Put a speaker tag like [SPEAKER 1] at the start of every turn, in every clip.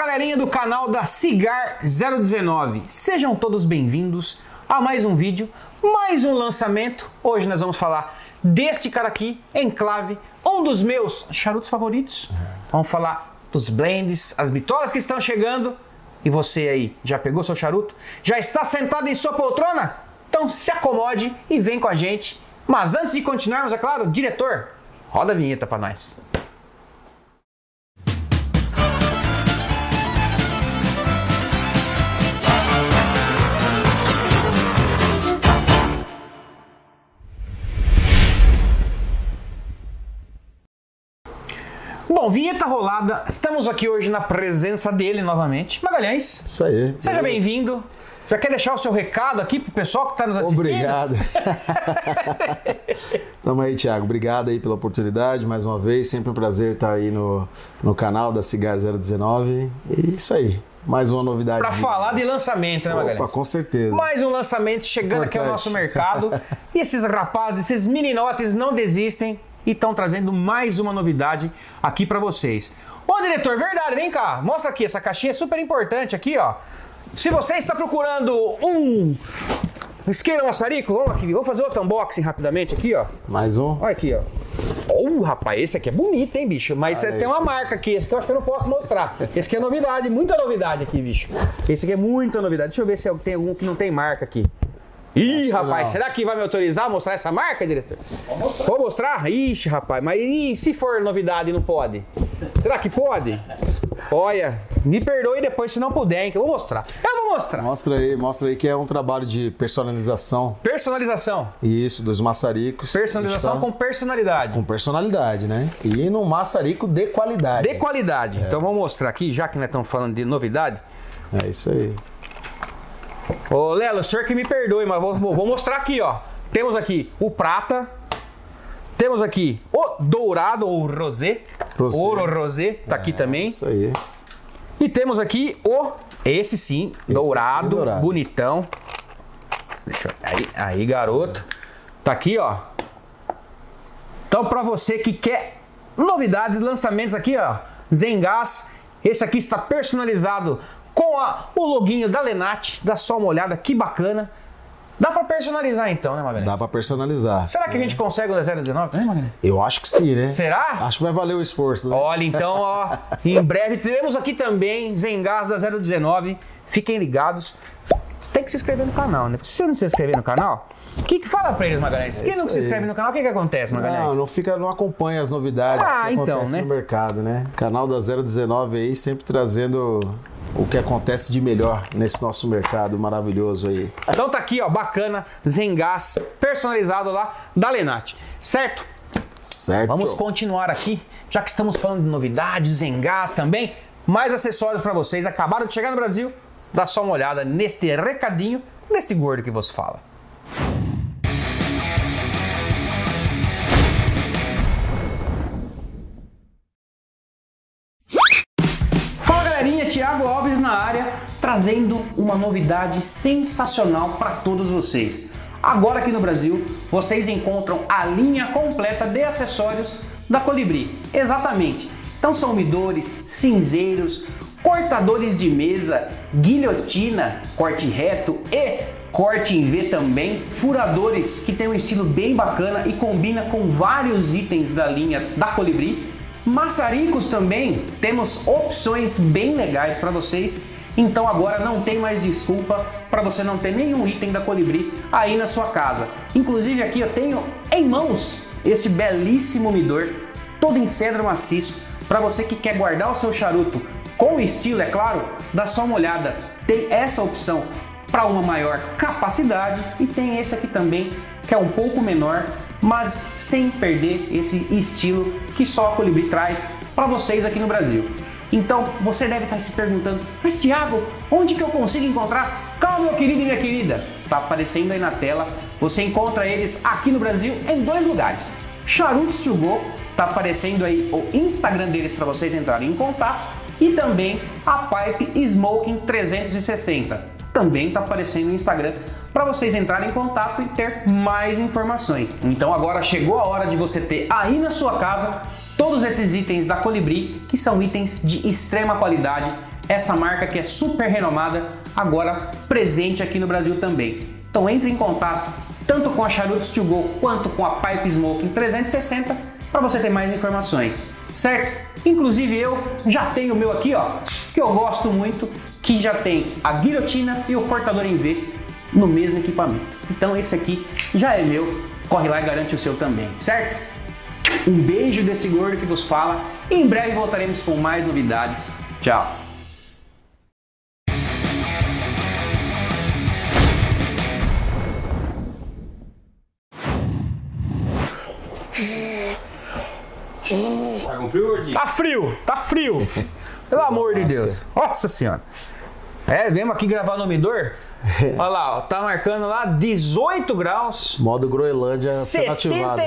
[SPEAKER 1] galerinha do canal da Cigar 019, sejam todos bem-vindos a mais um vídeo, mais um lançamento. Hoje nós vamos falar deste cara aqui, Enclave, um dos meus charutos favoritos. Vamos falar dos blends, as bitolas que estão chegando. E você aí, já pegou seu charuto? Já está sentado em sua poltrona? Então se acomode e vem com a gente. Mas antes de continuarmos, é claro, diretor, roda a vinheta para nós. Bom, vinheta rolada, estamos aqui hoje na presença dele novamente. Magalhães.
[SPEAKER 2] Isso aí.
[SPEAKER 1] Seja bem-vindo. Já quer deixar o seu recado aqui pro pessoal que está nos assistindo?
[SPEAKER 2] Obrigado. Tamo aí, Thiago. Obrigado aí pela oportunidade, mais uma vez. Sempre um prazer estar aí no canal da Cigar 019. E isso aí. Mais uma novidade.
[SPEAKER 1] Para falar de lançamento, né, Magalhães?
[SPEAKER 2] Opa, com certeza.
[SPEAKER 1] Mais um lançamento chegando aqui ao nosso mercado. E esses rapazes, esses meninotes não desistem e estão trazendo mais uma novidade aqui para vocês. Ô, diretor, verdade, vem cá. Mostra aqui, essa caixinha é super importante aqui, ó. Se você está procurando um isqueiro maçarico, vamos aqui, vamos fazer outro unboxing rapidamente aqui, ó.
[SPEAKER 2] Mais um?
[SPEAKER 1] Olha aqui, ó. Rapaz, esse aqui é bonito, hein, bicho? Mas você tem uma marca aqui, esse aqui eu acho que eu não posso mostrar. Esse aqui é novidade, muita novidade aqui, bicho. Esse aqui é muita novidade. Deixa eu ver se tem algum que não tem marca aqui. Ih, rapaz, será que vai me autorizar a mostrar essa marca, diretor? Vou mostrar? Ixi, rapaz, mas e se for novidade não pode? Será que pode? Olha, me perdoe depois se não puder, hein, que eu vou mostrar. Eu vou mostrar.
[SPEAKER 2] Mostra aí que é um trabalho de personalização.
[SPEAKER 1] Personalização.
[SPEAKER 2] Isso, dos maçaricos.
[SPEAKER 1] Personalização com personalidade.
[SPEAKER 2] Com personalidade, né? E num maçarico de qualidade.
[SPEAKER 1] De qualidade. Então vamos mostrar aqui, já que nós estamos falando de novidade.
[SPEAKER 2] É isso aí.
[SPEAKER 1] Ô, Lelo, o senhor que me perdoe, mas vou mostrar aqui, ó. Temos aqui o prata. Temos aqui o dourado ou rosé. Ouro rosé, tá aqui também.
[SPEAKER 2] Isso aí.
[SPEAKER 1] E temos aqui esse sim, dourado, bonitão. Deixa eu... Aí, garoto. Tá aqui, ó. Então, pra você que quer novidades, lançamentos aqui, ó. Zengás. Esse aqui está personalizado com o loginho da Lenate. Dá só uma olhada, que bacana. Dá pra personalizar então, né, Magalhães?
[SPEAKER 2] Dá pra personalizar.
[SPEAKER 1] Será que a gente consegue o da 019 também, Magalhães?
[SPEAKER 2] Eu acho que sim, né?
[SPEAKER 1] Será?
[SPEAKER 2] Acho que vai valer o esforço, né?
[SPEAKER 1] Olha, então, ó, em breve teremos aqui também Zengás da 019. Fiquem ligados. Você tem que se inscrever no canal, né? Se você não se inscrever no canal, o que fala pra eles, Magalhães? Quem não se inscreve no canal, o que acontece, Magalhães?
[SPEAKER 2] Não acompanha as novidades que acontecem no mercado, né? Canal da 019 aí, sempre trazendo o que acontece de melhor nesse nosso mercado maravilhoso aí.
[SPEAKER 1] Então tá aqui, ó, bacana, Zengás personalizado lá da Lenate, certo?
[SPEAKER 2] Certo.
[SPEAKER 1] Vamos continuar aqui, já que estamos falando de novidades, Zengás também, mais acessórios para vocês, acabaram de chegar no Brasil, dá só uma olhada neste recadinho deste gordo que vos fala. Thiago Alves na área, trazendo uma novidade sensacional para todos vocês. Agora aqui no Brasil, vocês encontram a linha completa de acessórios da Colibri. Exatamente. Então são umidores, cinzeiros, cortadores de mesa, guilhotina, corte reto e corte em V também, furadores que tem um estilo bem bacana e combina com vários itens da linha da Colibri. Maçaricos também, temos opções bem legais para vocês, então agora não tem mais desculpa para você não ter nenhum item da Colibri aí na sua casa. Inclusive aqui eu tenho em mãos esse belíssimo umidor, todo em cedro maciço, para você que quer guardar o seu charuto com estilo, é claro, dá só uma olhada, tem essa opção para uma maior capacidade e tem esse aqui também que é um pouco menor, mas sem perder esse estilo que só a Colibri traz para vocês aqui no Brasil. Então você deve estar se perguntando, mas Thiago, onde que eu consigo encontrar? Calma, meu querido e minha querida, tá aparecendo aí na tela, você encontra eles aqui no Brasil em dois lugares. Charutos to Go, tá aparecendo aí o Instagram deles para vocês entrarem em contato, e também a Pipe Smoking 360. Também está aparecendo no Instagram para vocês entrarem em contato e ter mais informações. Então agora chegou a hora de você ter aí na sua casa todos esses itens da Colibri, que são itens de extrema qualidade essa marca que é super renomada, agora presente aqui no Brasil também. Então entre em contato tanto com a Charutos To Go quanto com a Pipe Smoking 360 para você ter mais informações, certo? Inclusive eu já tenho o meu aqui, ó, que eu gosto muito, que já tem a guilhotina e o cortador em V no mesmo equipamento. Então esse aqui já é meu, corre lá e garante o seu também, certo? Um beijo desse gordo que vos fala. Em breve voltaremos com mais novidades. Tchau! Tá com frio, gordinho? Tá frio, tá frio. Pelo amor de Deus. Nossa senhora. Viemos aqui gravar no umidor. Olha lá, ó, tá marcando lá 18 graus.
[SPEAKER 2] Modo Groenlândia ativado.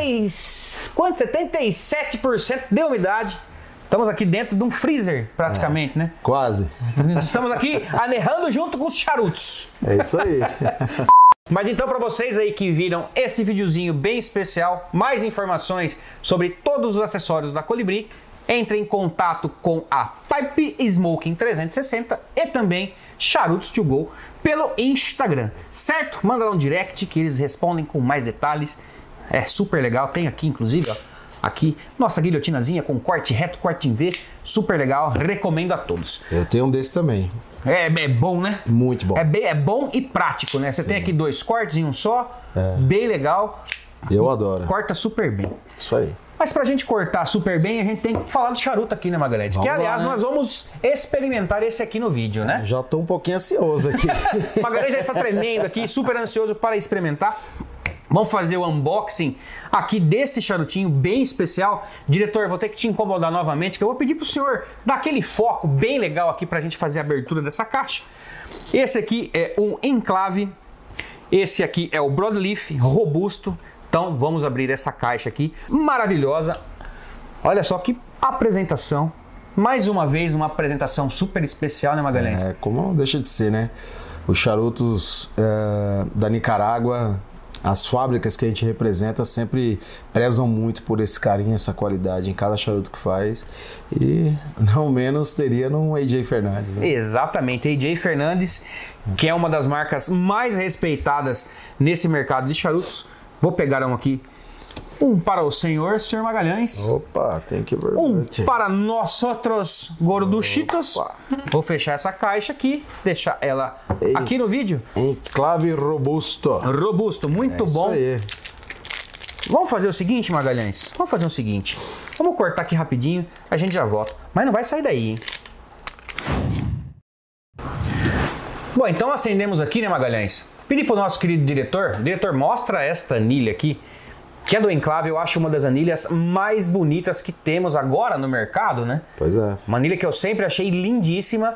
[SPEAKER 1] 77% de umidade. Estamos aqui dentro de um freezer, praticamente, né?
[SPEAKER 2] Quase.
[SPEAKER 1] Estamos aqui anerrando junto com os charutos.
[SPEAKER 2] É isso aí.
[SPEAKER 1] Mas então, para vocês aí que viram esse videozinho bem especial, mais informações sobre todos os acessórios da Colibri, entre em contato com a Pipe Smoking 360 e também Charutos To Go pelo Instagram, certo? Manda lá um direct que eles respondem com mais detalhes. É super legal, tem aqui inclusive, ó, aqui nossa guilhotinazinha com corte reto, corte em V, super legal, recomendo a todos.
[SPEAKER 2] Eu tenho um desse também.
[SPEAKER 1] É bom, né?
[SPEAKER 2] Muito bom.
[SPEAKER 1] É bom e prático, né? Você tem aqui 2 cortes em um só, bem legal.
[SPEAKER 2] Eu adoro.
[SPEAKER 1] Corta super bem.
[SPEAKER 2] Isso aí.
[SPEAKER 1] Mas pra gente cortar super bem, a gente tem que falar do charuto aqui, né, Magalhães? Que, aliás, nós vamos experimentar esse aqui no vídeo, né?
[SPEAKER 2] Já tô um pouquinho ansioso aqui.
[SPEAKER 1] O Magalhães já está tremendo aqui, super ansioso para experimentar. Vamos fazer o unboxing aqui desse charutinho bem especial. Diretor, vou ter que te incomodar novamente, que eu vou pedir pro senhor dar aquele foco bem legal aqui pra gente fazer a abertura dessa caixa. Esse aqui é um enclave. Esse aqui é o Broadleaf robusto. Então vamos abrir essa caixa aqui, maravilhosa. Olha só que apresentação. Mais uma vez, uma apresentação super especial, né, Magalhães?
[SPEAKER 2] Como não deixa de ser, né? Os charutos da Nicarágua, as fábricas que a gente representa sempre prezam muito por esse carinho, essa qualidade em cada charuto que faz. E não menos teria no AJ Fernandes, né?
[SPEAKER 1] Exatamente, AJ Fernandes, que é uma das marcas mais respeitadas nesse mercado de charutos. Vou pegar um aqui. Um para o senhor Magalhães.
[SPEAKER 2] Opa, tem que ver.
[SPEAKER 1] Um para nós outros gorduchitos. Vou fechar essa caixa aqui, deixar ela aqui no vídeo.
[SPEAKER 2] Enclave robusto.
[SPEAKER 1] Robusto, muito bom. Isso aí. Vamos fazer o seguinte, Magalhães? Vamos fazer o seguinte. Vamos cortar aqui rapidinho, a gente já volta. Mas não vai sair daí, hein? Bom, então acendemos aqui, né, Magalhães? Pedi pro nosso querido diretor. Diretor, mostra esta anilha aqui, que é do Enclave. Eu acho uma das anilhas mais bonitas que temos agora no mercado, né?
[SPEAKER 2] Pois é.
[SPEAKER 1] Uma anilha que eu sempre achei lindíssima.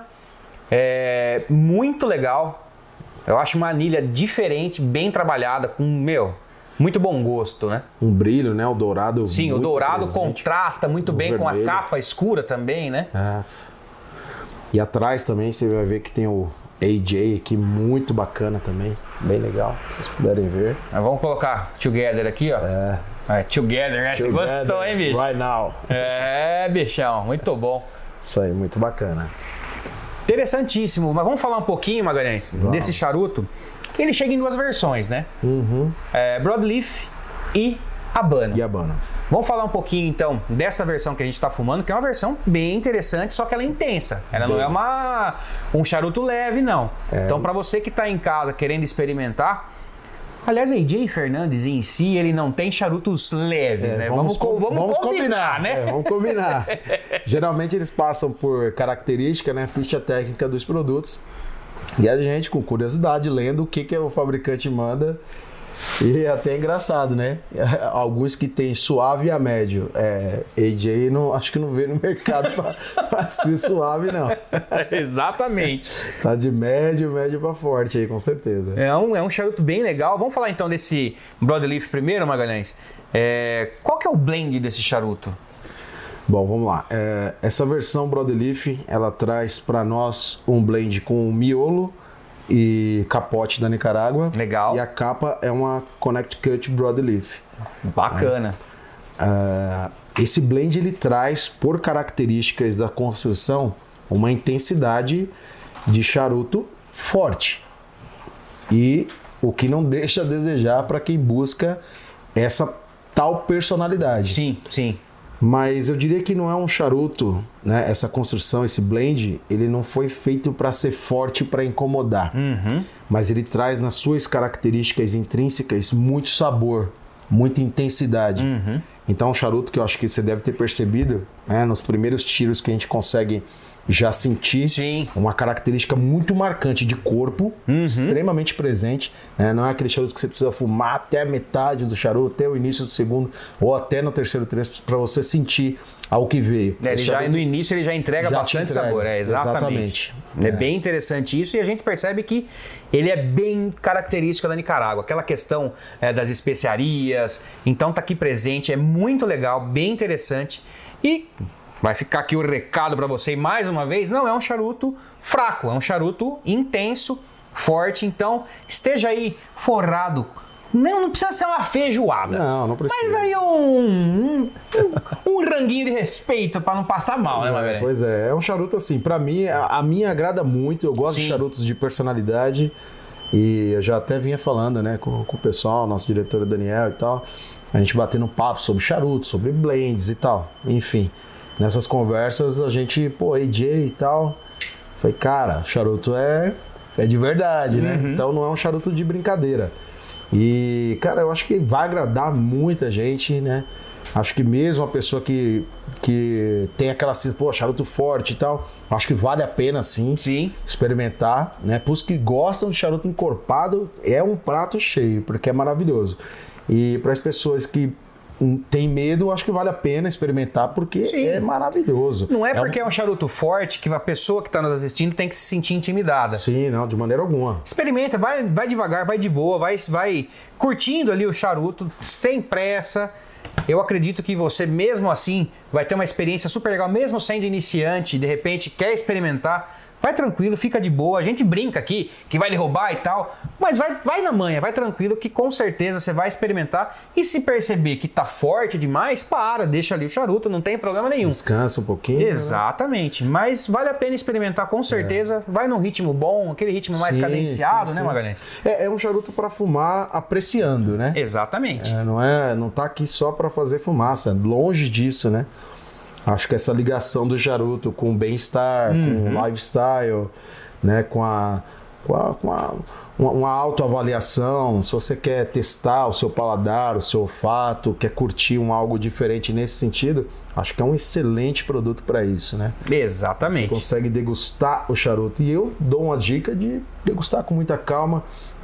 [SPEAKER 1] Muito legal. Eu acho uma anilha diferente, bem trabalhada, com, muito bom gosto, né?
[SPEAKER 2] Um brilho, né? O dourado.
[SPEAKER 1] Sim, o dourado contrasta muito bem com a capa escura também, né?
[SPEAKER 2] E atrás também você vai ver que tem o AJ aqui, muito bacana também, bem legal, se vocês puderem ver.
[SPEAKER 1] Vamos colocar Together aqui, ó. Together, né? Você gostou, hein, bicho?
[SPEAKER 2] Right now.
[SPEAKER 1] Bichão, muito bom.
[SPEAKER 2] Isso aí, muito bacana.
[SPEAKER 1] Interessantíssimo, mas vamos falar um pouquinho, Magalhães, desse charuto, que ele chega em 2 versões, né? Broadleaf e Habano. Vamos falar um pouquinho, então, dessa versão que a gente está fumando, que é uma versão bem interessante, só que ela é intensa. Ela não é um charuto leve, não. Então, para você que está em casa querendo experimentar... Aliás, AJ Fernandes em si, ele não tem charutos leves, né? Vamos combinar, né?
[SPEAKER 2] Vamos combinar. Geralmente eles passam por característica, né? Ficha técnica dos produtos. E a gente, com curiosidade, lendo o que o fabricante manda... E é até engraçado, né? Alguns que tem suave a médio. AJ acho que não vê no mercado pra ser suave, não.
[SPEAKER 1] Exatamente.
[SPEAKER 2] Tá de médio pra forte aí, com certeza.
[SPEAKER 1] É um charuto bem legal. Vamos falar então desse Broadleaf primeiro, Magalhães. Qual que é o blend desse charuto?
[SPEAKER 2] Bom, vamos lá. Essa versão Broadleaf, ela traz para nós um blend com miolo e capote da Nicarágua.
[SPEAKER 1] Legal.
[SPEAKER 2] E a capa é uma Connect Cut Broadleaf.
[SPEAKER 1] Bacana.
[SPEAKER 2] Esse blend ele traz, por características da construção, uma intensidade de charuto forte. E o que não deixa a desejar para quem busca essa tal personalidade.
[SPEAKER 1] Sim, sim.
[SPEAKER 2] Mas eu diria que não é um charuto, né? Essa construção, esse blend, ele não foi feito para ser forte, para incomodar. Mas ele traz nas suas características intrínsecas muito sabor, muita intensidade. Então é um charuto que eu acho que você deve ter percebido, né? Nos primeiros tiros que a gente consegue já sentir.
[SPEAKER 1] Sim.
[SPEAKER 2] Uma característica muito marcante de corpo, extremamente presente, né? Não é aquele charuto que você precisa fumar até a metade do charuto, até o início do segundo, ou até no terceiro trecho, para você sentir ao que veio.
[SPEAKER 1] No início ele já entrega bastante sabor. Exatamente. É bem interessante isso, e a gente percebe que ele é bem característico da Nicarágua. Aquela questão das especiarias, então tá aqui presente, é muito legal, bem interessante. E vai ficar aqui o recado para você mais uma vez, não é um charuto fraco, é um charuto intenso, forte, então esteja aí forrado. Não precisa ser uma feijoada.
[SPEAKER 2] Não precisa.
[SPEAKER 1] Mas aí um ranguinho de respeito para não passar mal, né, Magalhães?
[SPEAKER 2] Pois é um charuto assim, para mim, a minha agrada muito, eu gosto de charutos de personalidade, e eu já até vinha falando, né, com o pessoal, nosso diretor Daniel e tal, a gente batendo papo sobre charutos, sobre blends e tal, enfim. Nessas conversas a gente, AJ e tal, falei, cara, charuto é de verdade, né? Então não é um charuto de brincadeira. E, cara, eu acho que vai agradar muita gente, né? Acho que mesmo a pessoa que tem aquela assim, charuto forte e tal, acho que vale a pena sim experimentar, né? Para os que gostam de charuto encorpado, é um prato cheio, porque é maravilhoso. E para as pessoas que tem medo, acho que vale a pena experimentar, porque é maravilhoso.
[SPEAKER 1] Não é porque é um charuto forte que a pessoa que está nos assistindo tem que se sentir intimidada.
[SPEAKER 2] Sim, não, de maneira alguma.
[SPEAKER 1] Experimenta, vai devagar, vai de boa, vai curtindo ali o charuto, sem pressa. Eu acredito que você, mesmo assim, vai ter uma experiência super legal, mesmo sendo iniciante, de repente quer experimentar. Vai tranquilo, fica de boa. A gente brinca aqui que vai derrubar e tal, mas vai na manha, vai tranquilo que com certeza você vai experimentar, e se perceber que tá forte demais, deixa ali o charuto, não tem problema nenhum.
[SPEAKER 2] Descansa um pouquinho.
[SPEAKER 1] Exatamente, mas vale a pena experimentar com certeza, vai num ritmo bom, aquele ritmo mais cadenciado, né, Magalhães?
[SPEAKER 2] É um charuto para fumar apreciando, né?
[SPEAKER 1] Exatamente.
[SPEAKER 2] Não tá aqui só para fazer fumaça, longe disso, né? Acho que essa ligação do charuto com o bem-estar, com o lifestyle, né, com uma autoavaliação, se você quer testar o seu paladar, o seu olfato, quer curtir algo diferente nesse sentido, acho que é um excelente produto para isso, né?
[SPEAKER 1] Exatamente.
[SPEAKER 2] Você consegue degustar o charuto. E eu dou uma dica de degustar com muita calma.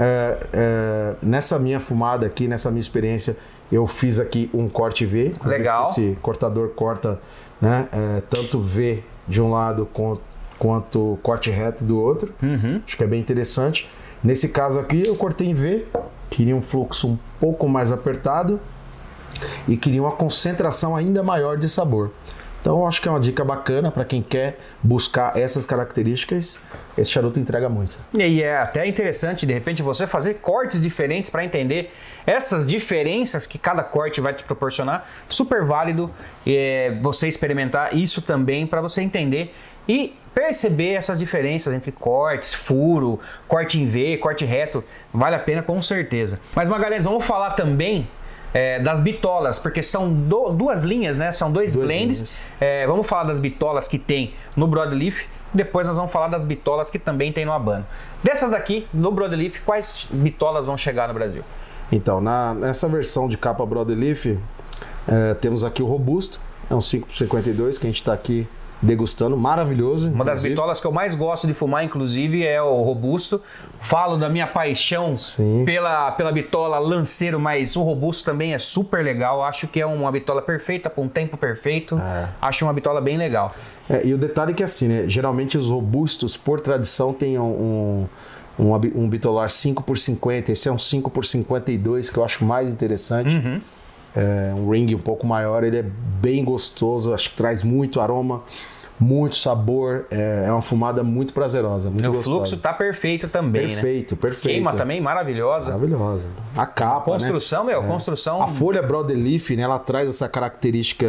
[SPEAKER 2] Nessa minha fumada aqui, nessa minha experiência, eu fiz aqui um corte V.
[SPEAKER 1] Legal.
[SPEAKER 2] Esse cortador corta, né, tanto V de um lado quanto corte reto do outro. Acho que é bem interessante. Nesse caso aqui eu cortei em V, queria um fluxo um pouco mais apertado e queria uma concentração ainda maior de sabor. Então eu acho que é uma dica bacana para quem quer buscar essas características. Esse charuto entrega muito.
[SPEAKER 1] E é até interessante, de repente, você fazer cortes diferentes para entender essas diferenças que cada corte vai te proporcionar. Super válido você experimentar isso também para você entender e perceber essas diferenças entre cortes, furo, corte em V, corte reto. Vale a pena com certeza. Mas, Magalhães, vamos falar também das bitolas, porque são duas linhas, né? São dois blends. Vamos falar das bitolas que tem no Broadleaf, depois nós vamos falar das bitolas que também tem no Habano. Dessas daqui, no Broadleaf, quais bitolas vão chegar no Brasil?
[SPEAKER 2] Então, nessa versão de capa Broadleaf, temos aqui o Robusto, é um 5x52 que a gente está aqui degustando, maravilhoso.
[SPEAKER 1] Uma das bitolas que eu mais gosto de fumar, inclusive, é o Robusto. Falo da minha paixão pela bitola Lanceiro, mas o Robusto também é super legal. Acho que é uma bitola perfeita, para um tempo perfeito. Acho uma bitola bem legal.
[SPEAKER 2] E o detalhe é que assim, né? Geralmente os Robustos, por tradição, tem um bitolar 5x50. Esse é um 5x52, que eu acho mais interessante. Um ring um pouco maior, ele é bem gostoso, acho que traz muito aroma, muito sabor, é uma fumada muito prazerosa, muito gostosa.
[SPEAKER 1] O fluxo tá perfeito também,
[SPEAKER 2] perfeito,
[SPEAKER 1] né?
[SPEAKER 2] Perfeito.
[SPEAKER 1] Queima também, maravilhosa.
[SPEAKER 2] Maravilhosa. A capa,
[SPEAKER 1] construção,
[SPEAKER 2] né?
[SPEAKER 1] construção...
[SPEAKER 2] A folha Broadleaf, né, ela traz essa característica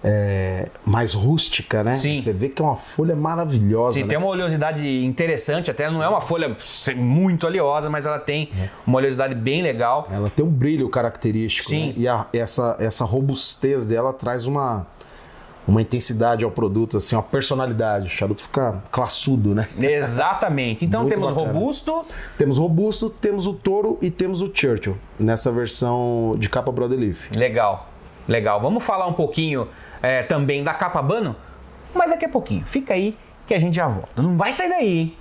[SPEAKER 2] mais rústica, né?
[SPEAKER 1] Sim.
[SPEAKER 2] Você vê que é uma folha maravilhosa.
[SPEAKER 1] Sim,
[SPEAKER 2] né?
[SPEAKER 1] tem uma oleosidade interessante, até não é uma folha muito oleosa, mas ela tem uma oleosidade bem legal.
[SPEAKER 2] Ela tem um brilho característico.
[SPEAKER 1] Sim.
[SPEAKER 2] Né? E essa robustez dela traz uma intensidade ao produto, assim, uma personalidade. O charuto fica classudo, né?
[SPEAKER 1] Exatamente. Então
[SPEAKER 2] Muito
[SPEAKER 1] temos
[SPEAKER 2] bacana.
[SPEAKER 1] Robusto.
[SPEAKER 2] Temos Robusto, temos o Toro e temos o Churchill, nessa versão de capa Broadleaf.
[SPEAKER 1] Legal, legal. Vamos falar um pouquinho também da capa Habano, mas daqui a pouquinho. Fica aí que a gente já volta. Não vai sair daí, hein?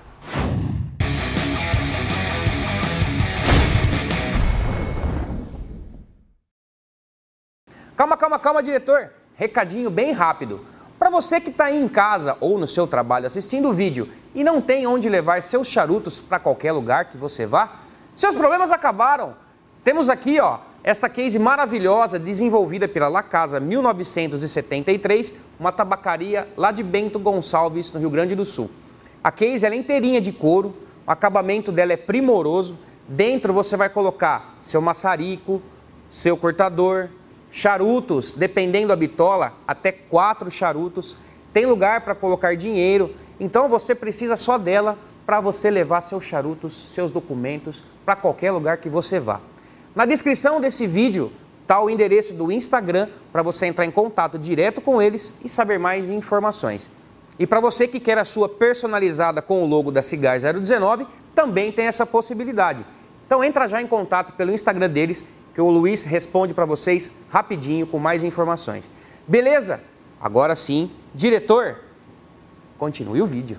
[SPEAKER 1] Calma, diretor. Recadinho bem rápido. Para você que está aí em casa ou no seu trabalho assistindo o vídeo e não tem onde levar seus charutos para qualquer lugar que você vá, seus problemas acabaram. Temos aqui, ó, esta case maravilhosa desenvolvida pela La Casa 1973, uma tabacaria lá de Bento Gonçalves, no Rio Grande do Sul. A case ela é inteirinha de couro, o acabamento dela é primoroso. Dentro você vai colocar seu maçarico, seu cortador, charutos, dependendo da bitola, até 4 charutos. Tem lugar para colocar dinheiro, então você precisa só dela para você levar seus charutos, seus documentos para qualquer lugar que você vá. Na descrição desse vídeo está o endereço do Instagram para você entrar em contato direto com eles e saber mais informações. E para você que quer a sua personalizada com o logo da Cigar 019, também tem essa possibilidade. Então entra já em contato pelo Instagram deles, que o Luiz responde para vocês rapidinho com mais informações. Beleza? Agora sim, diretor, continue o vídeo.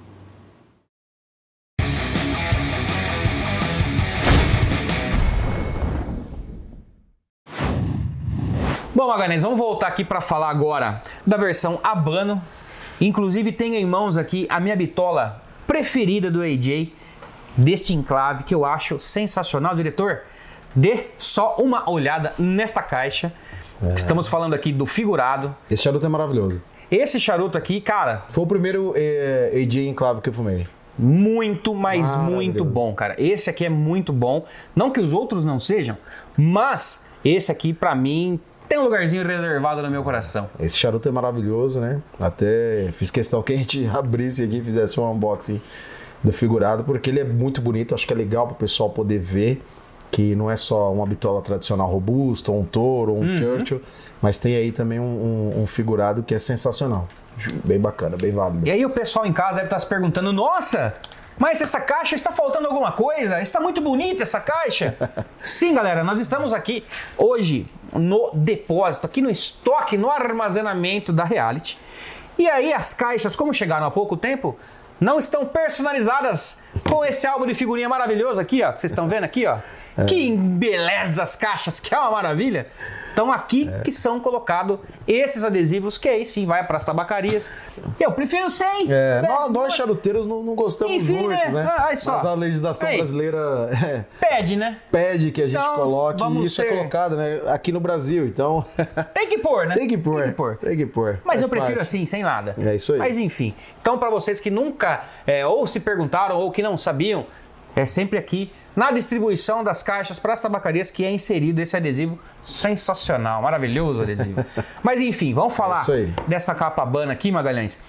[SPEAKER 1] Bom, Magalhães, vamos voltar aqui para falar agora da versão Habano. Inclusive tenho em mãos aqui a minha bitola preferida do AJ, deste enclave, que eu acho sensacional. Diretor, dê só uma olhada nesta caixa. Estamos falando aqui do figurado.
[SPEAKER 2] Esse charuto é maravilhoso.
[SPEAKER 1] Esse charuto aqui, cara...
[SPEAKER 2] Foi o primeiro AJ enclave que eu fumei.
[SPEAKER 1] Muito, mas muito bom, cara. Esse aqui é muito bom. Não que os outros não sejam, mas esse aqui, pra mim, tem um lugarzinho reservado no meu coração.
[SPEAKER 2] Esse charuto é maravilhoso, né? Até fiz questão que a gente abrisse aqui e fizesse um unboxing do figurado, porque ele é muito bonito. Acho que é legal pro pessoal poder ver que não é só uma bitola tradicional robusta, ou um Toro, ou um Churchill, mas tem aí também um figurado que é sensacional. Bem bacana, bem válido.
[SPEAKER 1] E aí o pessoal em casa deve estar se perguntando, nossa, mas essa caixa está faltando alguma coisa? Está muito bonita essa caixa? Sim, galera, nós estamos aqui hoje no depósito, aqui no estoque, no armazenamento da Reality. E aí as caixas, como chegaram há pouco tempo, não estão personalizadas com esse álbum de figurinha maravilhoso aqui, ó. Que vocês estão vendo aqui, ó. Que beleza as caixas, que é uma maravilha. Então aqui que são colocados esses adesivos, que aí sim vai para as tabacarias. Eu prefiro sem.
[SPEAKER 2] Nós charuteiros não gostamos
[SPEAKER 1] enfim,
[SPEAKER 2] muito, né?
[SPEAKER 1] Só.
[SPEAKER 2] Mas a legislação brasileira
[SPEAKER 1] pede, né?
[SPEAKER 2] Pede que a gente
[SPEAKER 1] então,
[SPEAKER 2] coloque, e isso é colocado, né? Aqui no Brasil, então...
[SPEAKER 1] Tem que pôr, né?
[SPEAKER 2] Tem que pôr.
[SPEAKER 1] Mas eu prefiro assim, sem nada.
[SPEAKER 2] É isso aí.
[SPEAKER 1] Mas enfim. Então para vocês que nunca ou se perguntaram ou que não sabiam, é sempre aqui na distribuição das caixas para as tabacarias que é inserido esse adesivo sensacional, maravilhoso adesivo. Mas enfim, vamos falar dessa capa Habano aqui, Magalhães.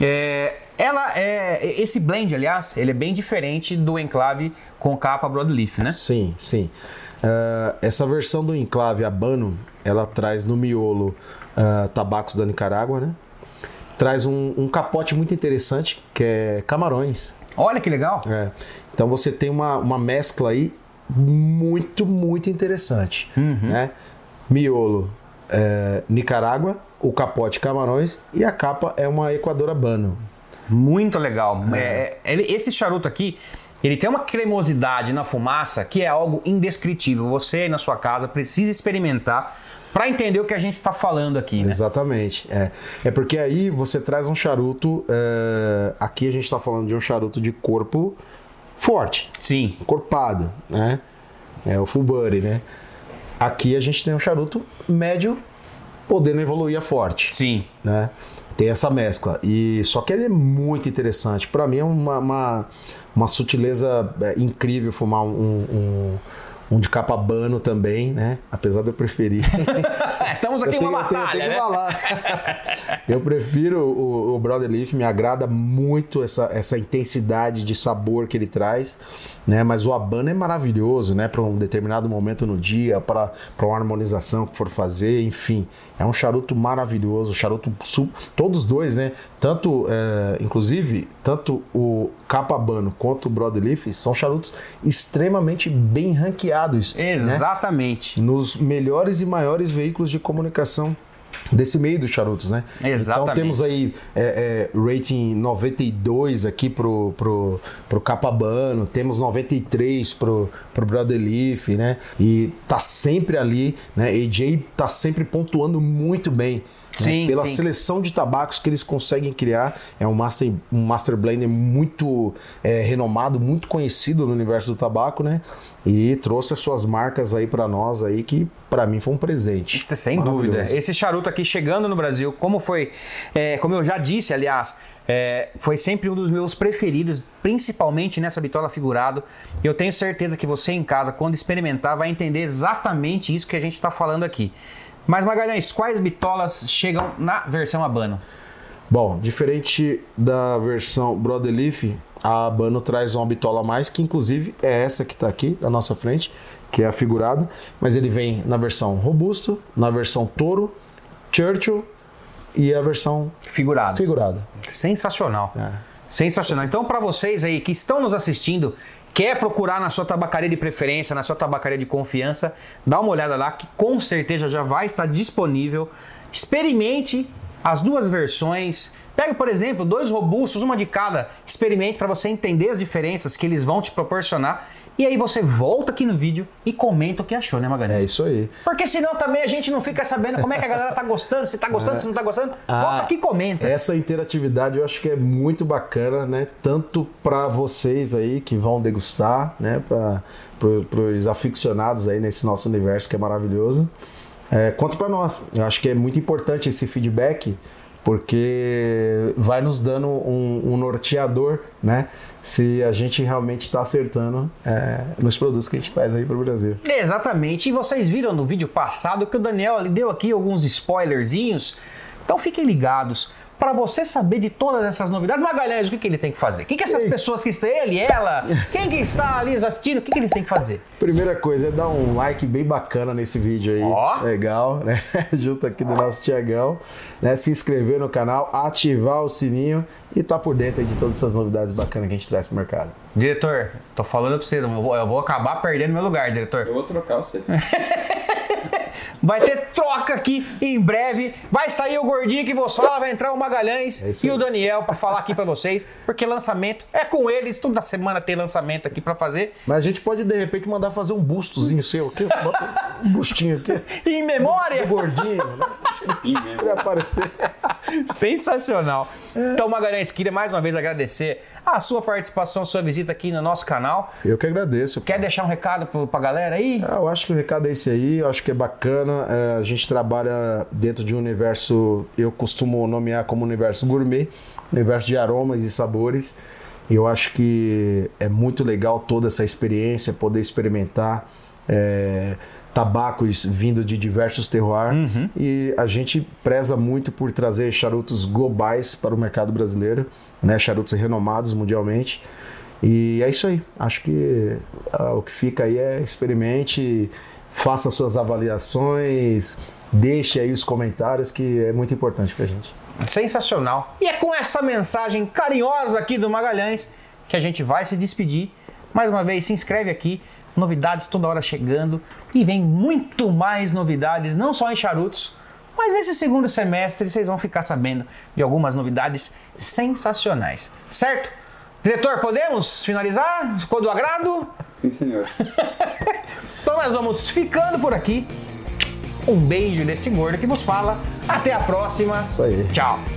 [SPEAKER 1] Esse blend, aliás, ele é bem diferente do enclave com capa Broadleaf, né?
[SPEAKER 2] Sim. Essa versão do enclave Habano, ela traz no miolo tabacos da Nicarágua, né? Traz um capote muito interessante, que é camarões.
[SPEAKER 1] Olha que legal!
[SPEAKER 2] Então você tem uma mescla aí muito, muito interessante. Né? Miolo Nicarágua, o capote camarões e a capa é uma Equador Habano.
[SPEAKER 1] Muito legal. Esse charuto aqui, ele tem uma cremosidade na fumaça que é algo indescritível. Você aí na sua casa precisa experimentar para entender o que a gente está falando aqui, né?
[SPEAKER 2] Exatamente. É porque aí você traz um charuto... aqui a gente está falando de um charuto de corpo forte.
[SPEAKER 1] Sim.
[SPEAKER 2] Encorpado, né? É o full body, né? Aqui a gente tem um charuto médio, podendo evoluir a forte.
[SPEAKER 1] Sim.
[SPEAKER 2] Né? Tem essa mescla. Só que ele é muito interessante. Para mim é uma sutileza incrível fumar um um de capa Habano também, né? Apesar de eu preferir.
[SPEAKER 1] Estamos aqui em uma batalha, né?
[SPEAKER 2] Eu prefiro o Broadleaf, me agrada muito essa intensidade de sabor que ele traz, né? Mas o Habano é maravilhoso, né? Para um determinado momento no dia, para uma harmonização que for fazer, enfim. É um charuto maravilhoso, todos dois, né? Inclusive, tanto o Capa Habano quanto o Broadleaf são charutos extremamente bem ranqueados.
[SPEAKER 1] Exatamente.
[SPEAKER 2] Né? Nos melhores e maiores veículos de comunicação desse meio dos charutos, né?
[SPEAKER 1] Exatamente.
[SPEAKER 2] Então temos aí rating 92 aqui pro Capa Habano, temos 93 pro Broadleaf, né? E tá sempre ali, né? AJ tá sempre pontuando muito bem.
[SPEAKER 1] Sim,
[SPEAKER 2] pela
[SPEAKER 1] sim.
[SPEAKER 2] seleção de tabacos que eles conseguem criar. É um master blender muito renomado, muito conhecido no universo do tabaco, né? E trouxe as suas marcas aí para nós aí, que para mim foi um presente.
[SPEAKER 1] Sem dúvida. Esse charuto aqui chegando no Brasil, como eu já disse, aliás, foi sempre um dos meus preferidos, principalmente nessa bitola figurado. Eu tenho certeza que você em casa, quando experimentar, vai entender exatamente isso que a gente está falando aqui. Mas, Magalhães, quais bitolas chegam na versão Habano?
[SPEAKER 2] Bom, diferente da versão Broadleaf, a Habano traz uma bitola a mais, que inclusive é essa que está aqui na nossa frente, que é a figurado, mas ele vem na versão robusto, na versão touro, Churchill e a versão figurada.
[SPEAKER 1] Sensacional. Sensacional. Então, para vocês aí que estão nos assistindo, quer procurar na sua tabacaria de preferência, na sua tabacaria de confiança, dá uma olhada lá que com certeza já vai estar disponível. Experimente as duas versões. Pega, por exemplo, 2 robustos, uma de cada. Experimente para você entender as diferenças que eles vão te proporcionar. E aí você volta aqui no vídeo e comenta o que achou, né, Magalhães?
[SPEAKER 2] É isso aí.
[SPEAKER 1] Porque senão também a gente não fica sabendo como é que a galera tá gostando, se tá gostando, se não tá gostando. Volta aqui e comenta.
[SPEAKER 2] Essa interatividade eu acho que é muito bacana, né? Tanto para vocês aí que vão degustar, né? Para os aficionados aí nesse nosso universo que é maravilhoso. Quanto para nós. Eu acho que é muito importante esse feedback, porque vai nos dando um norteador, né? Se a gente realmente está acertando nos produtos que a gente traz aí para o Brasil.
[SPEAKER 1] Exatamente. E vocês viram no vídeo passado que o Daniel ali deu aqui alguns spoilerzinhos. Então fiquem ligados. Para você saber de todas essas novidades, Magalhães, o que ele tem que fazer? O que essas pessoas que estão, ele, ela, quem que está ali assistindo, o que eles têm que fazer?
[SPEAKER 2] Primeira coisa é dar um like bem bacana nesse vídeo aí. Legal, né? Junto aqui do nosso Tiagão, né? Se inscrever no canal, ativar o sininho e tá por dentro aí de todas essas novidades bacanas que a gente traz pro mercado.
[SPEAKER 1] Diretor, tô falando pra você, eu vou acabar perdendo meu lugar, diretor.
[SPEAKER 3] Eu vou trocar você.
[SPEAKER 1] Vai ter troca aqui em breve. Vai sair o gordinho que vos fala, vai entrar o Magalhães e o Daniel para falar aqui para vocês, porque lançamento é com eles. Toda semana tem lançamento aqui para fazer.
[SPEAKER 2] Mas a gente pode de repente mandar fazer um bustozinho seu aqui, um bustinho aqui.
[SPEAKER 1] Em memória.
[SPEAKER 2] Do gordinho, né? Vai aparecer.
[SPEAKER 1] Sensacional. Então, Magalhães, queria mais uma vez agradecer a sua participação, a sua visita aqui no nosso canal.
[SPEAKER 2] Eu que agradeço.
[SPEAKER 1] Quer deixar um recado pra galera aí?
[SPEAKER 2] Eu acho que o recado é esse aí, eu acho que é bacana. A gente trabalha dentro de um universo, eu costumo nomear como universo gourmet, universo de aromas e sabores. E eu acho que é muito legal toda essa experiência, poder experimentar tabacos vindo de diversos terroirs. E a gente preza muito por trazer charutos globais para o mercado brasileiro, né? Charutos renomados mundialmente. E é isso aí. Acho que o que fica aí é experimente, faça suas avaliações, deixe aí os comentários, que é muito importante pra gente.
[SPEAKER 1] Sensacional. E é com essa mensagem carinhosa aqui do Magalhães que a gente vai se despedir. Mais uma vez, se inscreve aqui. Novidades toda hora chegando. E vem muito mais novidades, não só em charutos, mas nesse segundo semestre vocês vão ficar sabendo de algumas novidades sensacionais. Certo? Diretor, podemos finalizar? Ficou do agrado?
[SPEAKER 3] Sim, senhor.
[SPEAKER 1] Então nós vamos ficando por aqui. Um beijo deste gordo que vos fala. Até a próxima.
[SPEAKER 2] Isso aí.
[SPEAKER 1] Tchau.